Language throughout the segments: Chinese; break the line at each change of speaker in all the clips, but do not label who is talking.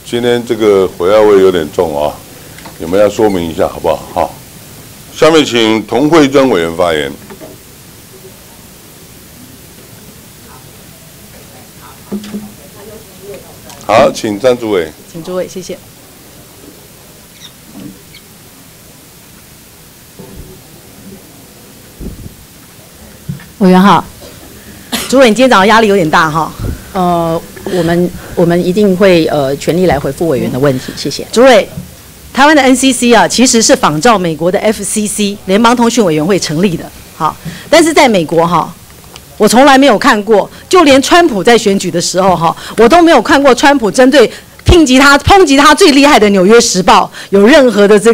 今天这个火药味有点重啊，你们要说明一下好不好？好，下面请童慧珍委员发言。好，请詹主委。
请诸位，谢谢。委员好，主委，你今天早上压力有点大哈。
我们一定会全力来回复委员的问题，谢谢。
主委，台湾的 NCC 啊，其实是仿照美国的 FCC 联邦通讯委员会成立的。好，但是在美国哈，我从来没有看过，就连川普在选举的时候哈，我都没有看过川普针对抨击他最厉害的《纽约时报》有任何的这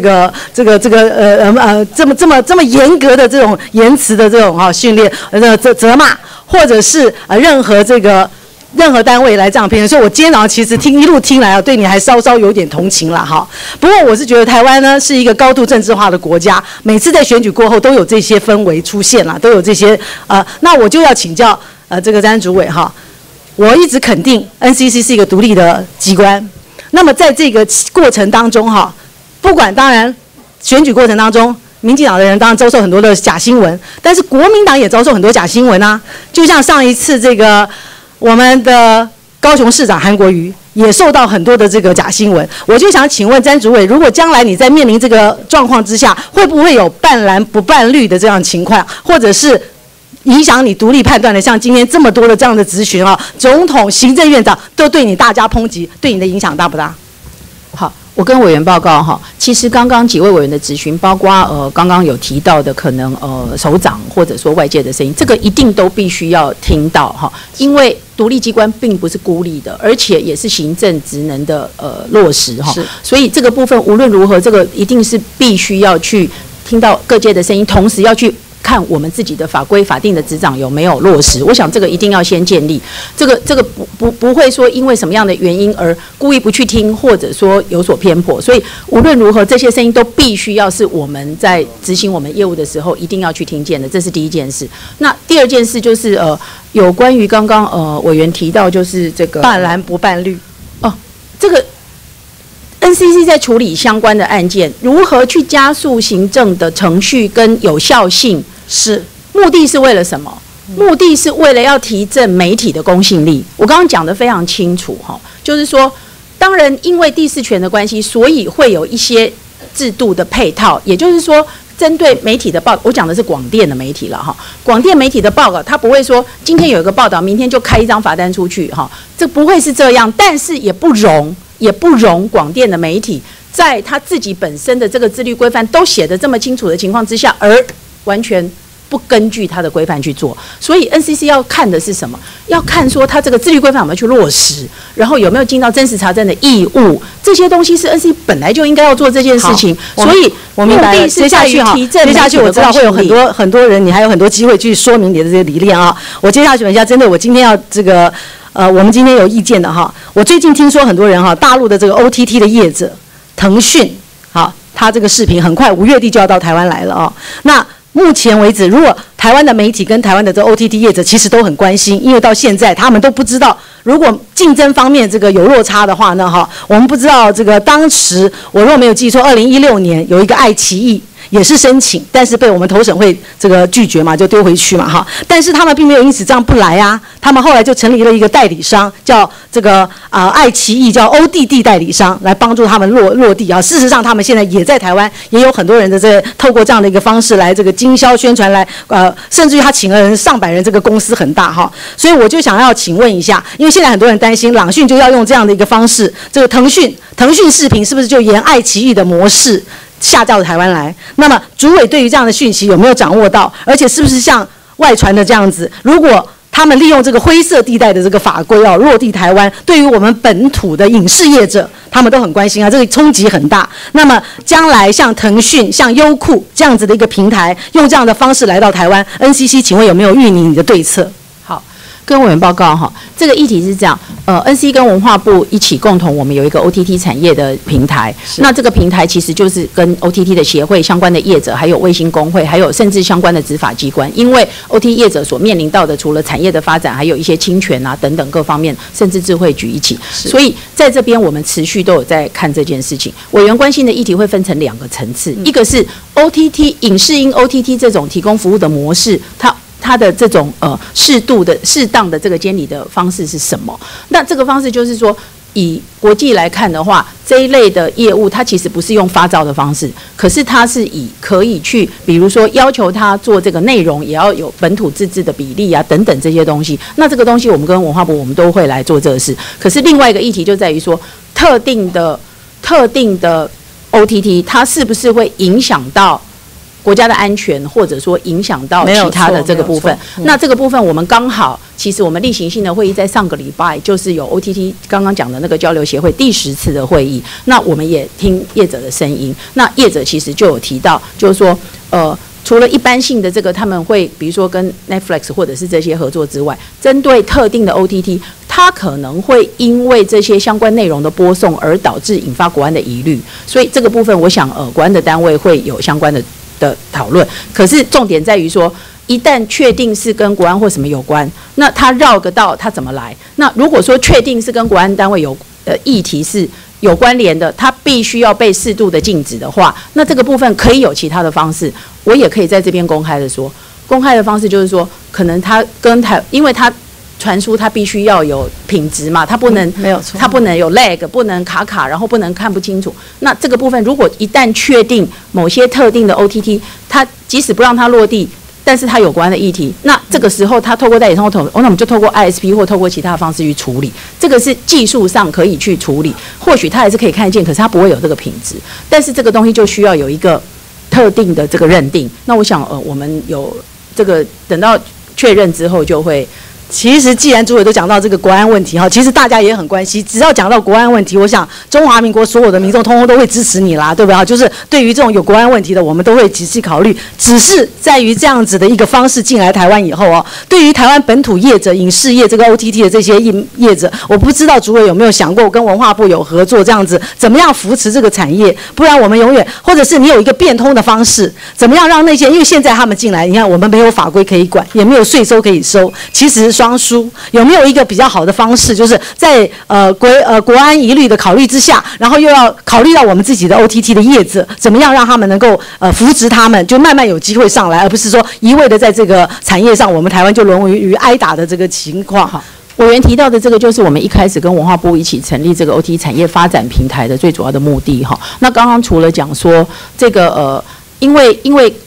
么严格的这种言辞的这种训练责骂，或者是任何单位来这样评论，所以我今天早上其实一路听来啊，对你还稍稍有点同情了哈。不过我是觉得台湾呢是一个高度政治化的国家，每次在选举过后都有这些氛围出现了，都有这些那我就要请教这个詹主委哈。我一直肯定 NCC 是一个独立的机关，那么在这个过程当中哈，不管当然选举过程当中，民进党的人当然遭受很多的假新闻，但是国民党也遭受很多假新闻啊，就像上一次这个我们的高雄市长韩国瑜也受到很多的这个假新闻，我就想请问詹主委，如果将来你在面临这个状况之下，会不会有半蓝不半绿的这样情况，或者是影响你独立判断的，像今天这么多的这样的质询啊，总统、行政院长都对你大加抨击，对你的影响大不大？
好，我跟委员报告哈，其实刚刚几位委员的质询，包括刚刚有提到的可能首长或者说外界的声音，这个一定都必须要听到哈，因为独立机关并不是孤立的，而且也是行政职能的落实哈，所以这个部分无论如何，这个一定是必须要去听到各界的声音，同时要去看我们自己的法规法定的执掌有没有落实，我想这个一定要先建立。这个不会说因为什么样的原因而故意不去听，或者说有所偏颇。所以无论如何，这些声音都必须要是我们在执行我们业务的时候一定要去听见的，这是第一件事。那第二件事就是有关于刚刚委员提到就是这个
半蓝不半绿
这个。NCC 在处理相关的案件，如何去加速行政的程序跟有效性，目的是为了什么？目的是为了要提振媒体的公信力。我刚刚讲得非常清楚哈，就是说，当然因为第四权的关系，所以会有一些制度的配套，也就是说，针对媒体的报，我讲的是广电的媒体了哈。广电媒体的报告，它不会说今天有一个报道，明天就开一张罚单出去哈，这不会是这样，但是也不容广电的媒体在他自己本身的这个自律规范都写得这么清楚的情况之下，而完全不根据他的规范去做。所以 NCC 要看的是什么？要看说他这个自律规范有没有去落实，然后有没有尽到真实查证的义务，这些东西是 NCC 本来就应该要做这件事情。所以
我明白了。接下去我知道会有很多人，你还有很多机会去说明你的这些理念啊。我接下去问一下，针对我今天要这个。我们今天有意见的哈，我最近听说很多人哈，大陆的这个 OTT 的业者，腾讯，好，他这个视频很快5月底就要到台湾来了哦。那目前为止，如果台湾的媒体跟台湾的这个 OTT 业者其实都很关心，因为到现在他们都不知道，如果竞争方面这个有落差的话呢，哈，我们不知道这个当时我若没有记错，2016年有一个爱奇艺。也是申请，但是被我们投审会这个拒绝嘛，就丢回去嘛哈。但是他们并没有因此这样不来啊，他们后来就成立了一个代理商，叫这个爱奇艺叫 ODD 代理商，来帮助他们落地啊。事实上，他们现在也在台湾，也有很多人的透过这样的一个方式来这个经销宣传来甚至于他请了人上百人，这个公司很大哈。所以我就想要请问一下，因为现在很多人担心朗讯就要用这样的一个方式，这个腾讯视频是不是就沿爱奇艺的模式？下到台湾来，那么主委对于这样的讯息有没有掌握到？而且是不是像外传的这样子？如果他们利用这个灰色地带的这个法规落地台湾，对于我们本土的影视业者，他们都很关心啊，这个冲击很大。那么将来像腾讯、像优酷这样子的一个平台，用这样的方式来到台湾 ，NCC 请问有没有预拟你的对策？
好， 跟委员报告哈，这个议题是这样，NC 跟文化部一起共同，我们有一个 OTT 产业的平台。那这个平台其实就是跟 OTT 的协会相关的业者，还有卫星工会，还有甚至相关的执法机关。因为 OTT 业者所面临到的，除了产业的发展，还有一些侵权啊等等各方面，甚至智慧局一起。所以在这边我们持续都有在看这件事情。委员关心的议题会分成2个层次，一个是 OTT 影视音 OTT 这种提供服务的模式，它的这种适当的这个监理的方式是什么？那这个方式就是说，以国际来看的话，这一类的业务它其实不是用发照的方式，可是它是以可以去，比如说要求它做这个内容也要有本土自治的比例啊等等这些东西。那这个东西我们跟文化部我们都会来做这个事。可是另外一个议题就在于说，特定的 OTT 它是不是会影响到国家的安全，或者说影响到其他的这个部分？那这个部分我们刚好，其实我们例行性的会议在上个礼拜就是有 OTT 刚刚讲的那个交流协会第10次的会议，那我们也听业者的声音。那业者其实就有提到，就是说除了一般性的这个，他们会比如说跟 Netflix 或者是这些合作之外，针对特定的 OTT， 它可能会因为这些相关内容的播送而导致引发国安的疑虑，所以这个部分我想国安的单位会有相关的讨论。可是重点在于说，一旦确定是跟国安或什么有关，那他绕个道他怎么来？那如果说确定是跟国安单位议题是有关联的，它必须要被适度的禁止的话，那这个部分可以有其他的方式，我也可以在这边公开的说，公开的方式就是说，可能它跟因为它传输它必须要有品质嘛，它不能
没有错，
它不能有 lag， 不能卡，然后不能看不清楚。那这个部分如果一旦确定某些特定的 OTT， 它即使不让它落地，但是它有关的议题，那这个时候它透过代理商那我们就透过 ISP 或透过其他的方式去处理，这个是技术上可以去处理，或许它还是可以看得见，可是它不会有这个品质，但是这个东西就需要有一个特定的这个认定。那我想我们有这个等到确认之后就会。
其实，既然主委都讲到这个国安问题哈，其实大家也很关心。只要讲到国安问题，我想中华民国所有的民众通通都会支持你啦，对不对？就是对于这种有国安问题的，我们都会仔细考虑。只是在于这样子的一个方式进来台湾以后哦，对于台湾本土业者、影视业这个 OTT 的这些业者，我不知道主委有没有想过跟文化部有合作，这样子怎么样扶持这个产业？不然我们永远，或者是你有一个变通的方式，怎么样让那些，因为现在他们进来，你看我们没有法规可以管，也没有税收可以收，其实双输，有没有一个比较好的方式，就是在国安疑虑的考虑之下，然后又要考虑到我们自己的 OTT 的业者，怎么样让他们能够扶植他们，就慢慢有机会上来，而不是说一味的在这个产业上，我们台湾就沦于挨打的这个情况。
好，委员提到的这个，就是我们一开始跟文化部一起成立这个 OTT 产业发展平台的最主要的目的哈。那刚刚除了讲说这个因为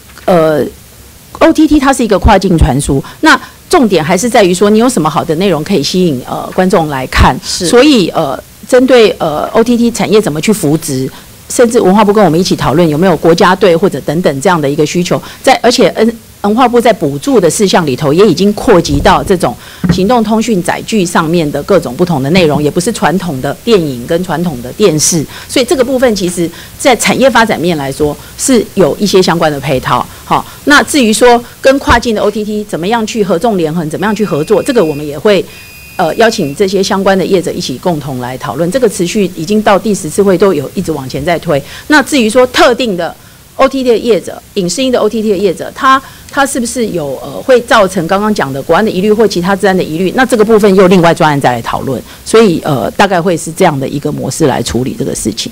OTT 它是一个跨境传输，那重点还是在于说你有什么好的内容可以吸引观众来看，所以针对OTT 产业怎么去扶植，甚至文化部跟我们一起讨论有没有国家队或者等等这样的一个需求，而且文化部在补助的事项里头也已经扩及到这种行动通讯载具上面的各种不同的内容，也不是传统的电影跟传统的电视，所以这个部分其实在产业发展面来说是有一些相关的配套。好，那至于说跟跨境的 OTT 怎么样去合纵连横，怎么样去合作，这个我们也会邀请这些相关的业者一起共同来讨论，这个持续已经到第10次会都有一直往前在推。那至于说特定的 OTT 的业者，影视音的 OTT 的业者，它是不是有会造成刚刚讲的国安的疑虑或其他治安的疑虑？那这个部分又另外专案再来讨论，所以大概会是这样的一个模式来处理这个事情。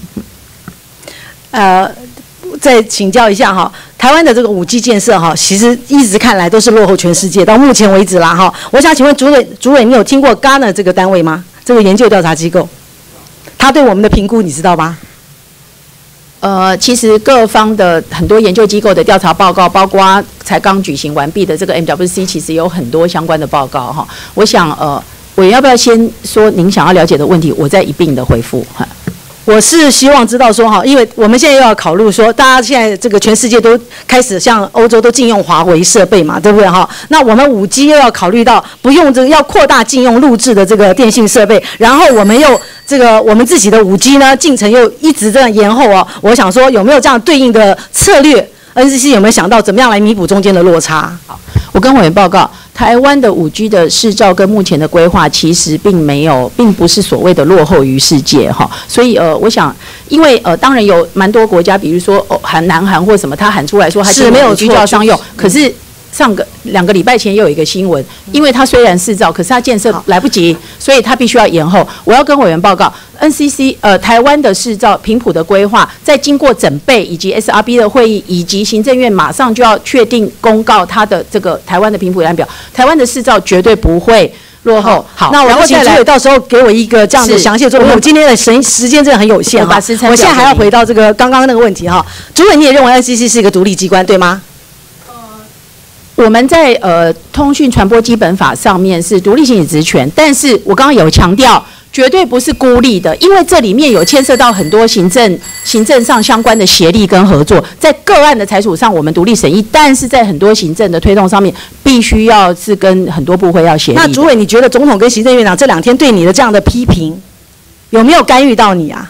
再请教一下哈，台湾的这个5G 建设哈，其实一直看来都是落后全世界，到目前为止啦哈。我想请问主委，你有听过 Gartner 这个单位吗？这个研究调查机构，他对我们的评估你知道吗？
其实各方的很多研究机构的调查报告，包括才刚举行完毕的这个 MWC， 其实有很多相关的报告哈。我想委员要不要先说您想要了解的问题，我再一并的回复哈。
我是希望知道说哈，因为我们现在又要考虑说，大家现在这个全世界都开始像欧洲都禁用华为设备嘛，对不对哈？那我们5G 又要考虑到不用这个要扩大禁用录制的这个电信设备，然后我们又这个我们自己的5G 呢进程又一直这样延后哦。我想说有没有这样对应的策略？NCC 有没有想到怎么样来弥补中间的落差？
好， 我跟委员报告，台湾的5G 的市照跟目前的规划其实并不是所谓的落后于世界哈。所以我想，因为当然有蛮多国家，比如说南韩或什么，他喊出来说他是没有 5G 就要商用，可是。2个礼拜前又有一个新闻，因为它虽然市照，可是它建设来不及，所以它必须要延后。我要跟委员报告 ，NCC 台湾的市照频谱的规划，在经过整备以及 SRB 的会议，以及行政院马上就要确定公告它的这个台湾的频谱量表，台湾的市照绝对不会落后。好，
那我请主委到时候给我一个这样的详细的做法。我今天的时间真的很有限哈，我现在还要回到这个刚刚那个问题哈。主委，你也认为 NCC 是一个独立机关对吗？
我们在通讯传播基本法上面是独立行使职权，但是我刚刚有强调，绝对不是孤立的，因为这里面有牵涉到很多行政上相关的协力跟合作，在个案的裁处上我们独立审议，但是在很多行政的推动上面，必须要是跟很多部会要协力。
那主委，你觉得总统跟行政院长这2天对你的这样的批评，有没有干预到你啊？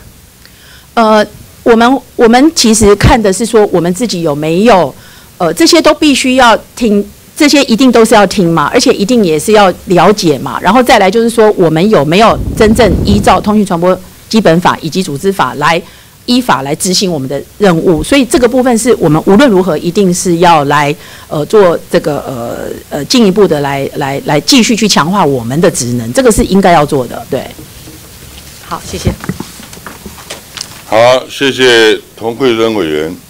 我们其实看的是说我们自己有没有。这些都必须要听，这些一定都是要听嘛，而且一定也是要了解嘛。然后再来就是说，我们有没有真正依照通讯传播基本法以及组织法来依法来执行我们的任务？所以这个部分是我们无论如何一定是要来做这个进一步的来继续去强化我们的职能，这个是应该要做的。对，
好，谢谢。
好，谢谢童慧珍委员。